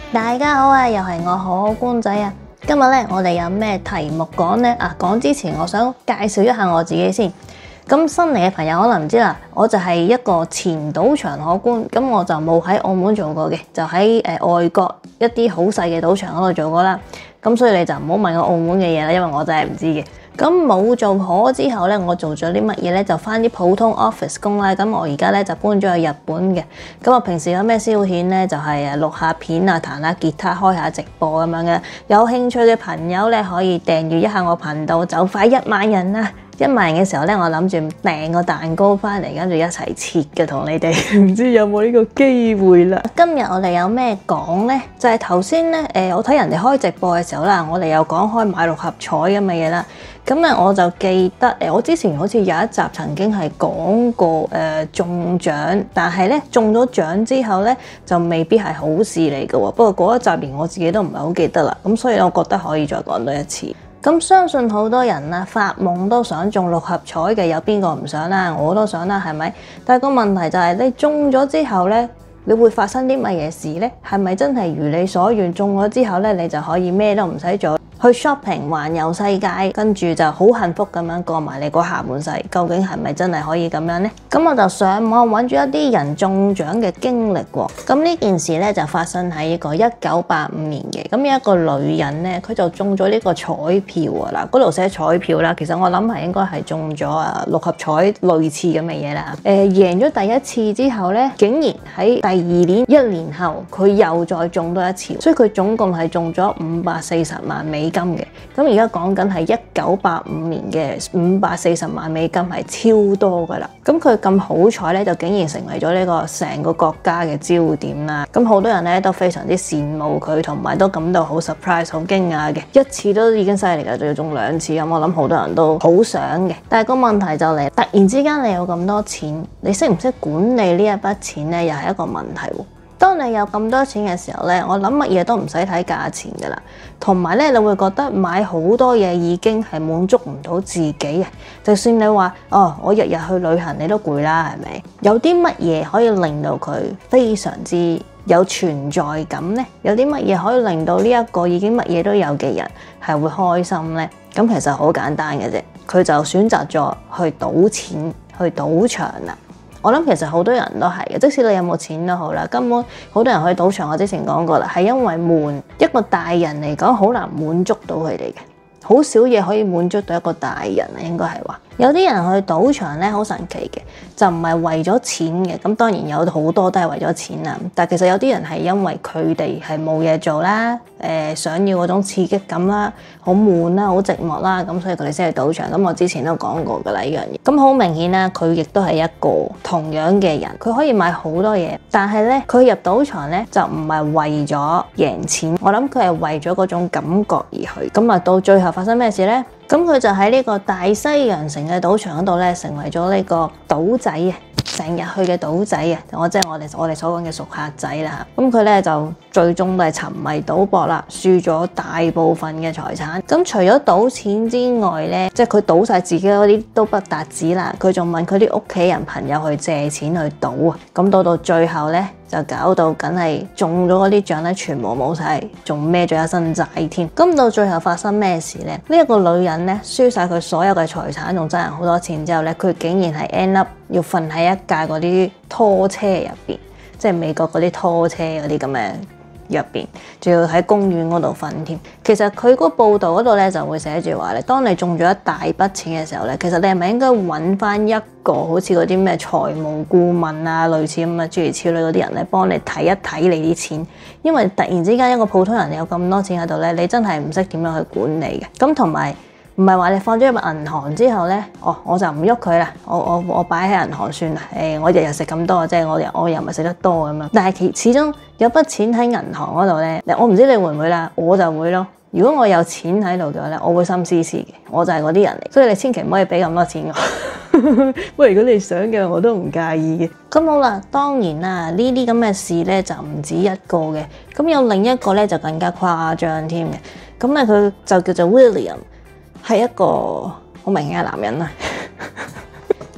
大家好啊，又係我好好官仔啊！今日咧，我哋有咩題目講呢？講之前我想介紹一下我自己先。咁新嚟嘅朋友可能唔知啦，我就係一個前賭場荷官，咁我就冇喺澳門做過嘅，就喺外國一啲好細嘅賭場嗰度做過啦。咁所以你就唔好問我澳門嘅嘢啦，因為我真係唔知嘅。咁冇做荷之後咧，我做咗啲乜嘢咧？就返啲普通 office 工啦。咁我而家咧就搬咗去日本嘅。咁我平時有咩消遣咧？就係錄下片啊，彈下吉他，開下直播咁樣嘅。有興趣嘅朋友咧，可以訂閱一下我頻道，就快1萬人啦！1萬人嘅時候咧，我諗住訂個蛋糕翻嚟，跟住一齊切嘅，同你哋唔知有冇呢個機會啦。今日我哋有咩講呢？就係頭先咧，我睇人哋開直播嘅時候啦，我哋又講開買六合彩咁嘅嘢啦。咁咧我就記得我之前好似有一集曾經係講過中獎，但係咧中咗獎之後咧就未必係好事嚟嘅喎。不過嗰一集連我自己都唔係好記得啦，咁所以我覺得可以再講多一次。咁相信好多人啊發夢都想中六合彩嘅，有邊個唔想啦？我都想啦，係咪？但係個問題就係你中咗之後咧，你會發生啲乜嘢事咧？係咪真係如你所願中咗之後咧，你就可以咩都唔使做？去 shopping 環遊世界，跟住就好幸福咁樣過埋你個下半世，究竟係咪真係可以咁樣呢？咁我就上網揾咗一啲人中獎嘅經歷喎。咁呢件事咧就發生喺一個1985年嘅。咁有一個女人咧，佢就中咗呢個彩票啊！嗱，嗰度寫彩票啦，其實我諗係應該係中咗六合彩類似咁嘅嘢啦。贏咗第一次之後咧，竟然喺第二年1年後，佢又再中多一次，所以佢總共係中咗540萬美金嘅。咁而家講緊係1985年嘅540萬美金，係超多噶啦。咁佢咁好彩咧，就竟然成為咗呢個成個國家嘅焦點啦。咁好多人咧都非常之羨慕佢，同埋都感到好 surprise、好驚訝嘅。一次都已經犀利噶，仲要中2次咁，我諗好多人都好想嘅。但係個問題就嚟，突然之間你有咁多錢，你識唔識管理呢一筆錢咧？又係一個問題喎。當你有咁多錢嘅時候咧，我諗乜嘢都唔使睇價錢噶啦，同埋咧你會覺得買好多嘢已經係滿足唔到自己嘅。就算你話我日日去旅行，你都攰啦，係咪？有啲乜嘢可以令到佢非常之有存在感呢？有啲乜嘢可以令到呢一個已經乜嘢都有嘅人係會開心呢？咁其實好簡單嘅啫，佢就選擇咗去賭錢，去賭場啦。我諗其實好多人都係嘅，即使你有冇錢都好啦，根本好多人去賭場，我之前講過啦，係因為悶。一個大人嚟講，好難滿足到佢哋嘅，好少嘢可以滿足到一個大人啊，應該係話。有啲人去賭場咧，好神奇嘅，就唔係為咗錢嘅。咁當然有好多都係為咗錢啦，但其實有啲人係因為佢哋係冇嘢做啦，想要嗰種刺激感啦，好悶啦，好寂寞啦，咁所以佢哋先去賭場。咁我之前都講過㗎啦，呢樣嘢。咁好明顯啦，佢亦都係一個同樣嘅人，佢可以買好多嘢，但係咧佢入賭場咧就唔係為咗贏錢，我諗佢係為咗嗰種感覺而去。咁啊到最後發生咩事咧？咁佢就喺呢個大西洋城嘅賭場嗰度咧，成為咗呢個賭仔啊！成日去嘅賭仔啊，即係我哋所講嘅熟客仔啦。咁佢咧就最終都係沉迷賭博啦，輸咗大部分嘅財產。咁除咗賭錢之外咧，即係佢賭晒自己嗰啲都不達止啦，佢仲問佢啲屋企人朋友去借錢去賭啊。咁到最後咧，就搞到梗係中咗嗰啲獎咧，全部冇晒，仲孭咗一身債添。咁到最後發生咩事咧？呢一個女人咧輸晒佢所有嘅財產，仲爭人好多錢之後咧，佢竟然係 end up 要瞓喺一架嗰啲拖車入邊，即係美國嗰啲拖車嗰啲咁嘅入邊，仲要喺公園嗰度瞓添。其實佢嗰個報道嗰度咧就會寫住話咧，當你中咗一大筆錢嘅時候咧，其實你係咪應該揾翻一個好似嗰啲咩財務顧問啊，類似咁嘅諸如此類嗰啲人咧，幫你睇一睇你啲錢，因為突然之間一個普通人有咁多錢喺度咧，你真係唔識點樣去管理嘅。咁同埋唔係話你放咗入銀行之後咧，我就唔喐佢啦，我擺喺銀行算啦。我日日食咁多，即係我又唔係食得多咁樣。但係始終有筆錢喺銀行嗰度咧，我唔知你會唔會啦，我就會咯。如果我有錢喺度嘅話咧，我會心思思嘅，我就係嗰啲人嚟，所以你千祈唔可以俾咁多錢我。不過如果你想嘅，我都唔介意嘅。咁好啦，當然啦，呢啲咁嘅事咧就唔止一個嘅，咁有另一個咧就更加誇張添嘅。咁咧佢就叫做 William。係一個好明顯嘅男人啦，佢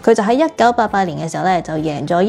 佢就喺1988年嘅時候咧，就贏咗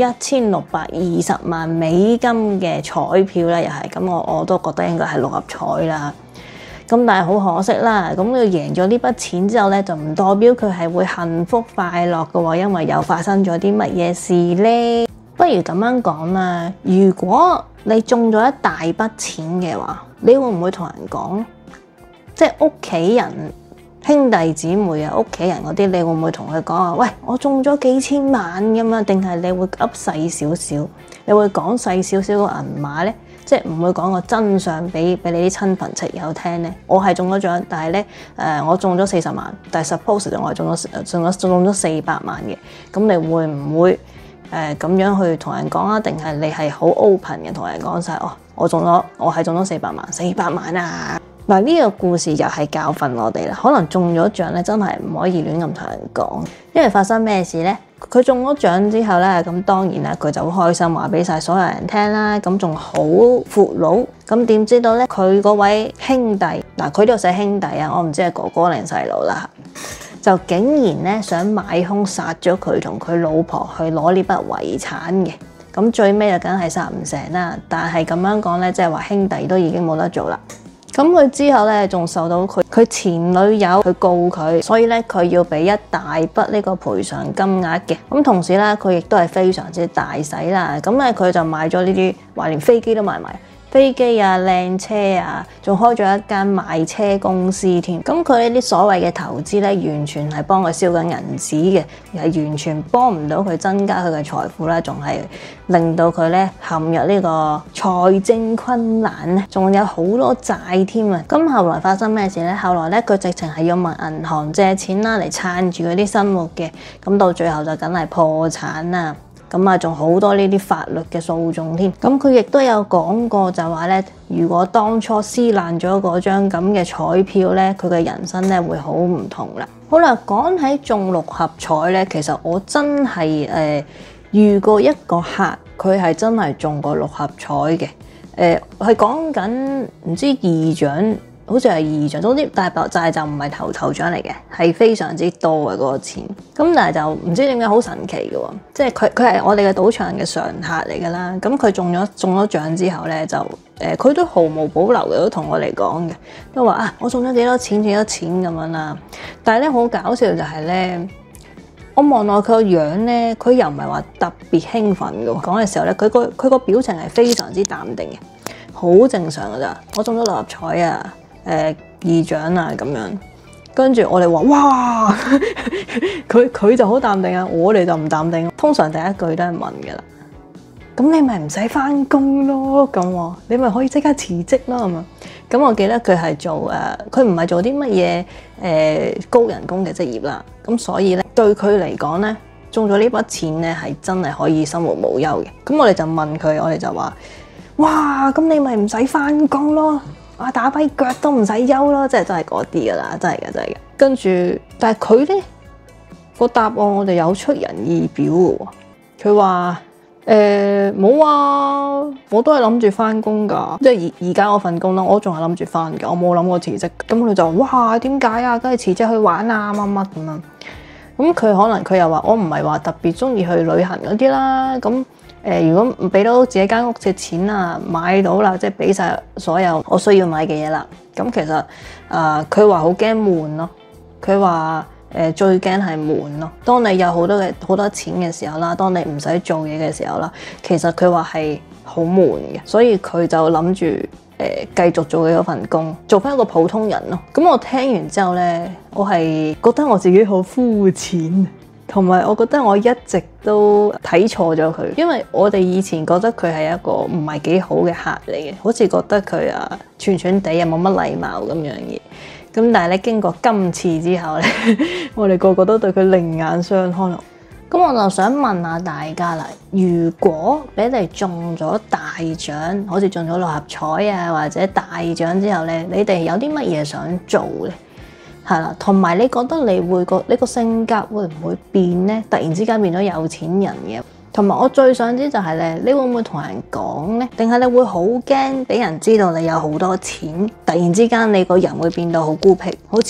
1620萬美金嘅彩票啦，又係咁，我都覺得應該係六合彩啦。咁但係好可惜啦，咁佢贏咗呢筆錢之後咧，就唔代表佢係會幸福快樂嘅喎，因為又發生咗啲乜嘢事咧？不如咁樣講啦，如果你中咗一大筆錢嘅話，你會唔會同人講？即係屋企人、兄弟姊妹啊、屋企人嗰啲，你會唔會同佢講啊？喂，我中咗幾千萬咁樣，定係你會噏細少少？你會講細少少個銀碼咧？即係唔會講個真相俾你啲親朋戚友聽咧。我係中咗獎，但係咧我中咗40萬，但係 suppose 我係中咗400萬嘅。咁你會唔會咁樣去同人講啊？定係你係好 open 嘅同人講晒？哦，我係中咗400萬啊！嗱，呢個故事又係教訓我哋啦。可能中咗獎咧，真係唔可以亂咁同人講，因為發生咩事咧？佢中咗獎之後咧，咁當然啦，佢就好開心話俾晒所有人聽啦。咁仲好闊佬，咁點知道咧？佢嗰位兄弟，嗱，佢都有寫兄弟啊，我唔知係哥哥定細佬啦，就竟然咧想買兇殺咗佢同佢老婆去攞呢筆遺產嘅。咁最尾就梗係殺唔成啦。但係咁樣講咧，即係話兄弟都已經冇得做啦。咁佢之後咧，仲受到佢前女友去告佢，所以咧佢要俾一大筆呢個賠償金額嘅。咁同時咧，佢亦都係非常之大使啦。咁咧佢就買咗呢啲，話連飛機都買埋。飛機啊、靚車啊，仲開咗一間賣車公司添。咁佢呢啲所謂嘅投資咧，完全係幫佢燒緊銀紙嘅，而係完全幫唔到佢增加佢嘅財富啦，仲係令到佢咧陷入呢個財政困難咧，仲有好多債添啊！咁後來發生咩事咧？後來咧佢直情係要問銀行借錢啦，嚟撐住佢啲生活嘅。咁到最後就梗係破產啦。咁啊，仲好多呢啲法律嘅訴訟添。咁佢亦都有講過，就話咧，如果當初撕爛咗嗰張咁嘅彩票咧，佢嘅人生咧會好唔同啦。好啦，講起中六合彩咧，其實我真係遇過一個客，佢係真係中過六合彩嘅。係講緊唔知二獎。好似係二獎，總之大爆債就唔係頭獎嚟嘅，係非常之多嘅嗰個錢。咁但係就唔知點解好神奇嘅喎，即係佢係我哋嘅賭場嘅常客嚟㗎啦。咁佢中咗獎之後咧，就佢都毫無保留嘅都同我哋講嘅，都話啊我中咗幾多錢咁樣啦。但係咧好搞笑就係咧，我望落佢個樣咧，佢又唔係話特別興奮嘅喎。講嘅時候咧，佢個表情係非常之淡定嘅，好正常㗎咋。我中咗六合彩啊！二獎啊咁樣，跟住我哋話哇，佢就好淡定啊，我哋就唔淡定。通常第一句都係問㗎啦，咁你咪唔使返工咯，咁你咪可以即刻辭職咯咁啊。咁我記得佢係做佢唔係做啲乜嘢高人工嘅職業啦。咁所以咧對佢嚟講咧，中咗呢筆錢咧係真係可以生活無憂嘅。咁我哋就問佢，我哋就話哇，咁你咪唔使返工咯。打跛腳都唔使憂咯，即係真係嗰啲噶啦，真係嘅。跟住，但係佢咧個答案我哋有出人意表嘅喎。佢話冇啊，我都係諗住翻工噶，即係而家我份工啦，我仲係諗住翻嘅，我冇諗過辭職。咁佢就哇，點解啊？梗係辭職去玩啊，乜乜咁樣。咁佢可能佢又話我唔係話特別中意去旅行嗰啲啦。咁如果唔俾到自己間屋嘅錢啊，買到啦，即係俾晒所有我需要買嘅嘢啦。咁其實佢話好驚悶咯。佢話最驚係悶咯。當你有好多錢嘅時候啦，當你唔使做嘢嘅時候啦，其實佢話係好悶嘅。所以佢就諗住繼續做佢嗰份工，做翻一個普通人咯。咁我聽完之後咧，我係覺得我自己好膚淺。同埋，我覺得我一直都睇錯咗佢，因為我哋以前覺得佢係一個唔係幾好嘅客嚟嘅，好似覺得佢串串地冇乜禮貌咁樣嘅。咁但係咧，經過今次之後咧，我哋個個都對佢另眼相看咯。咁我就想問下大家啦，如果俾你中咗大獎，好似中咗六合彩啊或者大獎之後咧，你哋有啲乜嘢想做咧？係啦，同埋你覺得你個性格會唔會變呢？突然之間變咗有錢人嘅，同埋我最想知就係咧，你會唔會同人講呢？定係你會好驚俾人知道你有好多錢？突然之間你個人會變到好孤僻，好似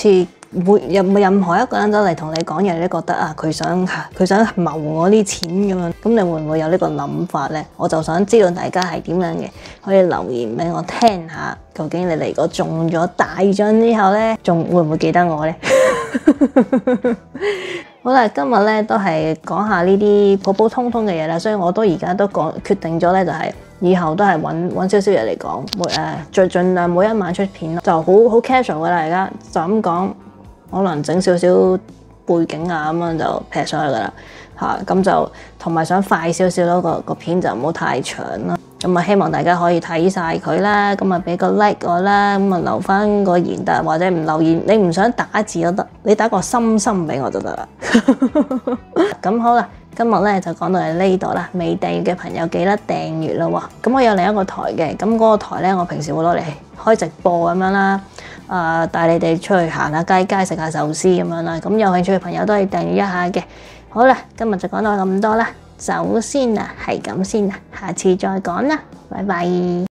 有冇任何一個人走嚟同你講嘢，你都覺得啊，佢想謀我啲錢咁樣，咁你會唔會有呢個諗法呢？我就想知道大家係點樣嘅，可以留言俾我聽下。究竟你哋如果中咗大獎之後呢，仲會唔會記得我呢？好啦，今日咧都係講下呢啲普普通通嘅嘢啦，所以我都而家都決定咗咧，就係以後都係揾少少嘢嚟講，最盡量每一晚出片咯，就好 casual 噶啦，而家就咁講，可能整少少背景啊咁樣就劈上去噶啦嚇，咁就同埋想快少少咯，個片就唔好太長啦。咁啊，希望大家可以睇晒佢啦，咁啊俾個 like 我啦，咁啊留翻個言，但或者唔留言，你唔想打字都得，你打個心心俾我就得啦。咁好啦，今日咧就講到嚟呢度啦，未訂閱嘅朋友記得訂閱啦喎。咁我有另一個台嘅，咁嗰個台咧我平時會攞嚟開直播咁樣啦，帶你哋出去行下街食下壽司咁樣啦。咁有興趣嘅朋友都可以訂閱一下嘅。好啦，今日就講到咁多啦。走先啦，係咁先啦，下次再講啦，拜拜。